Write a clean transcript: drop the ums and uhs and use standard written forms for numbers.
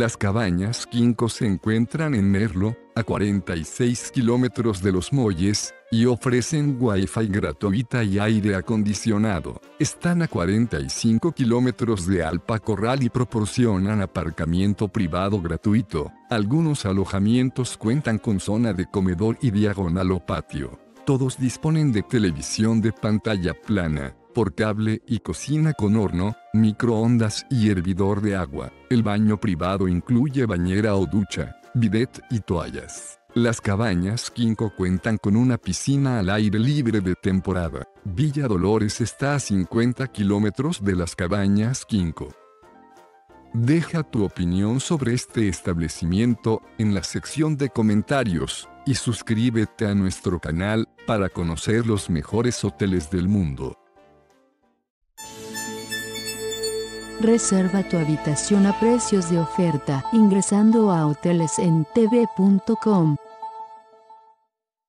Las Cabañas Quinco se encuentran en Merlo, a 46 kilómetros de Los Molles, y ofrecen Wi-Fi gratuita y aire acondicionado. Están a 45 kilómetros de Alpa Corral y proporcionan aparcamiento privado gratuito. Algunos alojamientos cuentan con zona de comedor y diagonal o patio. Todos disponen de televisión de pantalla plana, por cable y cocina con horno, microondas y hervidor de agua. El baño privado incluye bañera o ducha, bidet y toallas. Las Cabañas Quinco cuentan con una piscina al aire libre de temporada. Villa Dolores está a 50 kilómetros de Las Cabañas Quinco. Deja tu opinión sobre este establecimiento en la sección de comentarios y suscríbete a nuestro canal para conocer los mejores hoteles del mundo. Reserva tu habitación a precios de oferta ingresando a hotelesentv.com.